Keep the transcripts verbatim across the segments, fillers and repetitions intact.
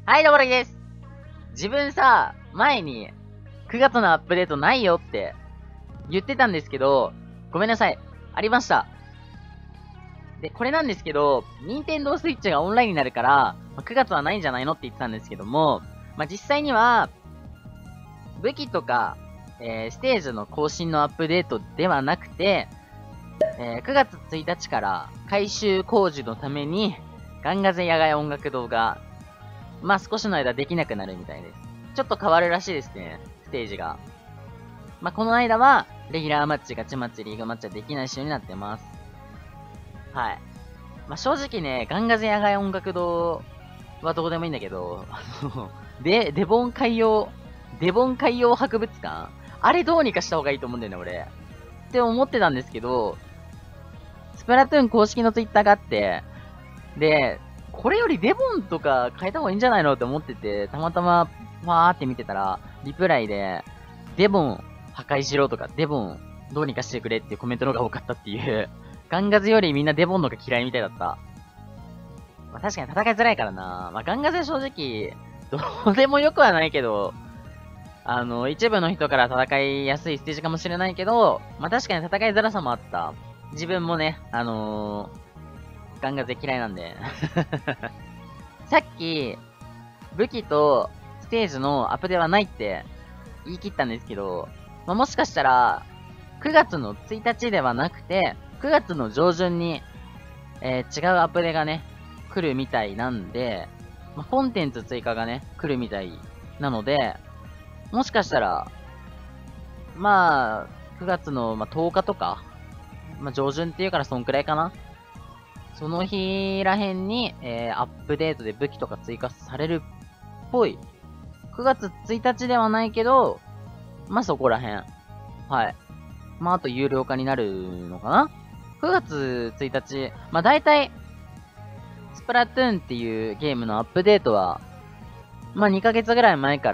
はい、どうもらきです。自分さ、前にくがつのアップデートないよって言ってたんですけど、ごめんなさい。ありました。で、これなんですけど、任天堂スイッチがオンラインになるから、くがつはないんじゃないのって言ってたんですけども、まあ、実際には、武器とか、えー、ステージの更新のアップデートではなくて、えー、くがつついたちから改修工事のために、ガンガゼ野外音楽堂が、まあ、少しの間できなくなるみたいです。ちょっと変わるらしいですね、ステージが。まあ、この間は、レギュラーマッチ、ガチマッチ、リーグマッチはできない仕様になってます。はい。まあ、正直ね、ガンガゼ野外音楽堂はどうでもいいんだけど、あの、で、デボン海洋、デボン海洋博物館あれどうにかした方がいいと思うんだよね、俺。って思ってたんですけど、スプラトゥーン公式のツイッターがあって、で、これよりデボンとか変えた方がいいんじゃないのって思ってて、たまたま、わーって見てたら、リプライで、デボン破壊しろとか、デボンどうにかしてくれっていうコメントの方が多かったっていう。ガンガズよりみんなデボンの方が嫌いみたいだった。まあ確かに戦いづらいからな。まあガンガズは正直、どうでもよくはないけど、あの、一部の人から戦いやすいステージかもしれないけど、まあ確かに戦いづらさもあった。自分もね、あのー、ガンガゼ嫌いなんで。さっき、武器とステージのアップではないって言い切ったんですけど、まあ、もしかしたら、くがつのついたちではなくて、くがつの上旬に、えー、違うアップデがね、来るみたいなんで、まあ、コンテンツ追加がね、来るみたいなので、もしかしたら、まあ、くがつの、まあ、とおかとか、まあ、上旬っていうからそんくらいかな。その日らへんに、えー、アップデートで武器とか追加されるっぽい。くがつついたちではないけど、まあ、そこらへん。はい。まあ、あと有料化になるのかな ?く 月ついたち、まあ、だいたい、スプラトゥーンっていうゲームのアップデートは、まあ、にかげつぐらい前から、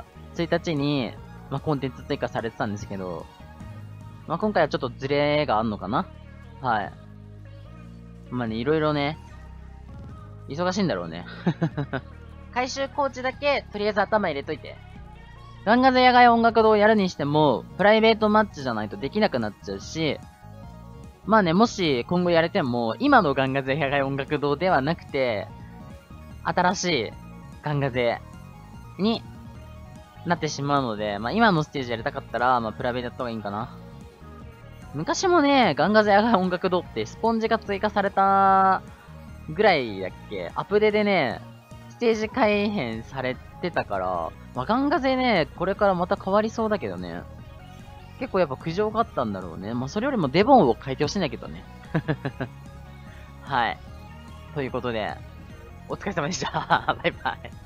ついたちに、まあ、コンテンツ追加されてたんですけど、まあ、今回はちょっとズレがあんのかなはい。まあね、いろいろね、忙しいんだろうね。回収コーチだけ、とりあえず頭入れといて。ガンガゼ野外音楽堂をやるにしても、プライベートマッチじゃないとできなくなっちゃうし、まあね、もし今後やれても、今のガンガゼ野外音楽堂ではなくて、新しいガンガゼになってしまうので、まあ今のステージやりたかったら、まあプライベートやった方がいいんかな。昔もね、ガンガゼ野外音楽堂ってスポンジが追加されたぐらいだっけアップデでね、ステージ改変されてたから、まあ、ガンガゼね、これからまた変わりそうだけどね。結構やっぱ苦情があったんだろうね。まあ、それよりもデボンを変えてほしいんだけどね。はい。ということで、お疲れ様でした。バイバイ。